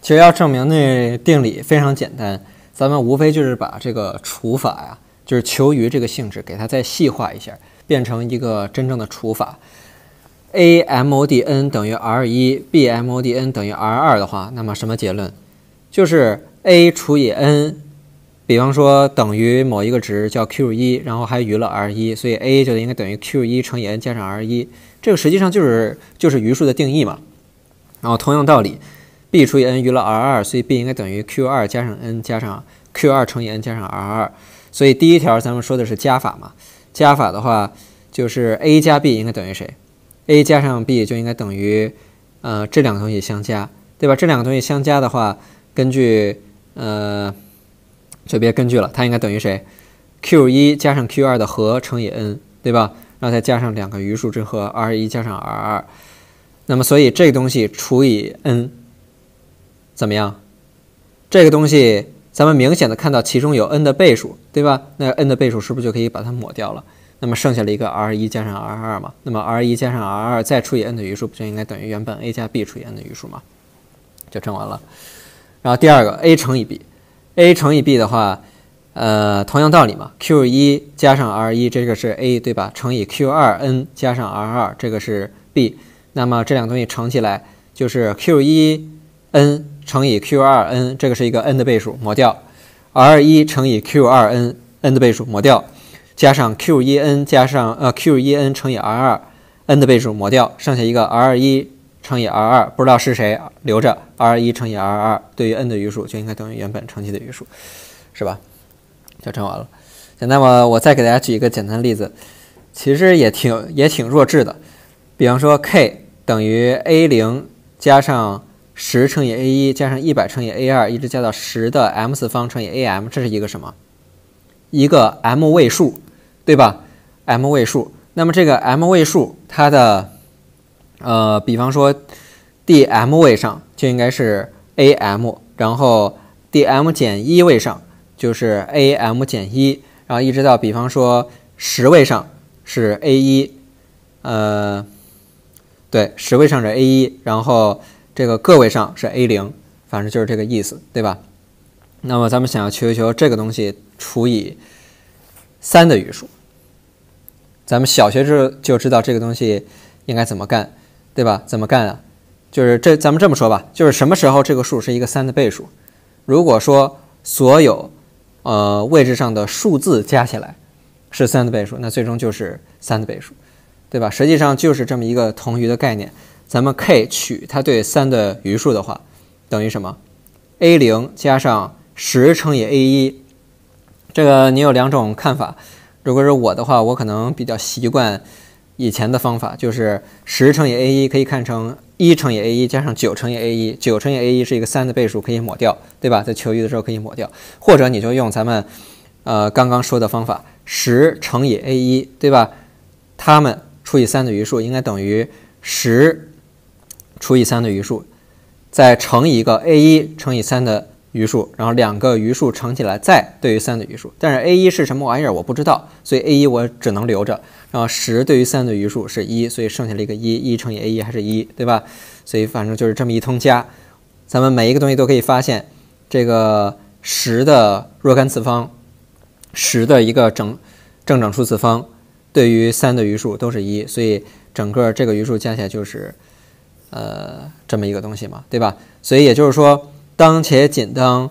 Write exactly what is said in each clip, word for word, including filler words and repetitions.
其实要证明那定理非常简单，咱们无非就是把这个除法呀，就是求余这个性质，给它再细化一下，变成一个真正的除法。a mod n 等于 r 一 ，b mod n 等于 r 二的话，那么什么结论？就是 a 除以 n， 比方说等于某一个值叫 q 一，然后还余了 r 一，所以 a 就应该等于 q 一乘以 n 加上 r 一，这个实际上就是就是余数的定义嘛。然后同样道理 ，b 除以 n 余了 r 二，所以 b 应该等于 q 二加上 n 加上 q 二乘以 n 加上 r 二，所以第一条咱们说的是加法嘛，加法的话就是 a 加 b 应该等于谁？ a 加上 b 就应该等于，呃，这两个东西相加，对吧？这两个东西相加的话，根据，呃，就别根据了，它应该等于谁 ？q 一加上 q 二的和乘以 n， 对吧？然后再加上两个余数之和 r 一加上 r 二，那么所以这个东西除以 n， 怎么样？这个东西咱们明显的看到其中有 n 的倍数，对吧？那 n 的倍数是不是就可以把它抹掉了？那么剩下了一个 r 一加上 r 二嘛，那么 r 一加上 r 二再除以 n 的余数，不就应该等于原本 a 加 b 除以 n 的余数吗？就证完了。然后第二个 a 乘以 b，a 乘以 b 的话，呃，同样道理嘛 ，q 一加上 r 一这个是 a 对吧？乘以 q 二 n 加上 r 二这个是 b， 那么这两个东西乘起来就是 q 一 n 乘以 q 二 n 这个是一个 n 的倍数，抹掉 r 一乘以 q 二 n n 的倍数抹掉。加上 q 一 n 加上呃 q 一 n 乘以 r 二 n 的倍数抹掉，剩下一个 r 一乘以 r 二，不知道是谁留着 r 一乘以 r 二，对于 n 的余数就应该等于原本乘积的余数，是吧？就证完了。那么我再给大家举一个简单的例子，其实也挺也挺弱智的。比方说 k 等于 a 零加上十乘以 a 一加上一百乘以 a 二，一直加到十的 m 次方乘以 am， 这是一个什么？一个 m 位数。对吧 ？m 位数，那么这个 m 位数，它的呃，比方说第 m 位上就应该是 am， 然后第 m 减一位上就是 am 减一，然后一直到比方说十位上是 a 一，呃，对，十位上是 a 一，然后这个个位上是 a 零，反正就是这个意思，对吧？那么咱们想要求一求这个东西除以三的余数。咱们小学时就知道这个东西应该怎么干，对吧？怎么干啊？就是这，咱们这么说吧，就是什么时候这个数是一个三的倍数？如果说所有呃位置上的数字加起来是三的倍数，那最终就是三的倍数，对吧？实际上就是这么一个同余的概念。咱们 k 取它对三的余数的话，等于什么 ？a 零加上十乘以 a 一，这个你有两种看法。如果是我的话，我可能比较习惯以前的方法，就是十乘以 a 一可以看成一乘以 a 一加上九乘以 a 一， 九乘以 a 一是一个三的倍数，可以抹掉，对吧？在求余的时候可以抹掉，或者你就用咱们呃刚刚说的方法，十乘以 a 一，对吧？它们除以三的余数应该等于十除以三的余数，再乘以一个 a 一乘以三的余数，然后两个余数乘起来再对于三的余数，但是 a 一是什么玩意儿我不知道，所以 a 一我只能留着。然后十对于三的余数是一，所以剩下了一个一，一乘以 a 一还是一，对吧？所以反正就是这么一通加。咱们每一个东西都可以发现，这个十的若干次方，十的一个整正整数次方对于三的余数都是一，所以整个这个余数加起来就是呃这么一个东西嘛，对吧？所以也就是说，当且仅当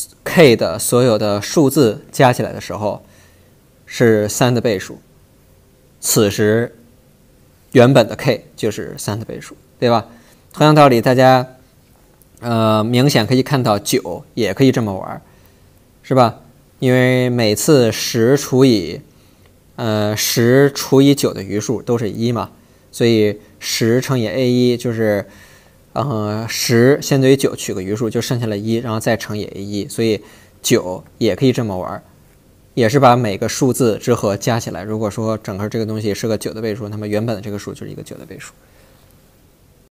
k 的所有的数字加起来的时候是三的倍数，此时原本的 k 就是三的倍数，对吧？同样道理，大家呃明显可以看到九也可以这么玩，是吧？因为每次十除以呃十除以九的余数都是一嘛，所以十乘以 a 一就是呃十先对于九取个余数，就剩下了一，然后再乘以 a 一，所以九也可以这么玩，也是把每个数字之和加起来。如果说整个这个东西是个九的倍数，那么原本的这个数就是一个九的倍数。